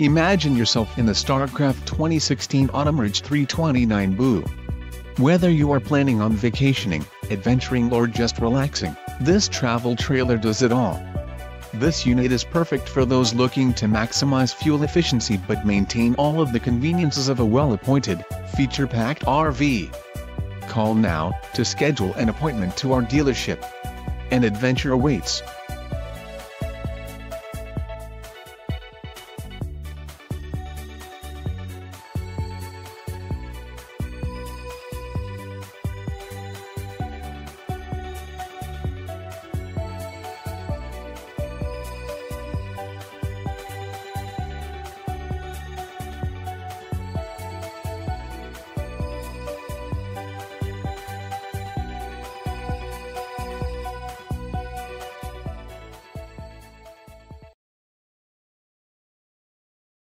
Imagine yourself in the Starcraft 2016 AUTUMNRIDGE 329 BU. Whether you are planning on vacationing, adventuring or just relaxing, this travel trailer does it all. This unit is perfect for those looking to maximize fuel efficiency but maintain all of the conveniences of a well-appointed, feature-packed RV. Call now to schedule an appointment to our dealership. An adventure awaits.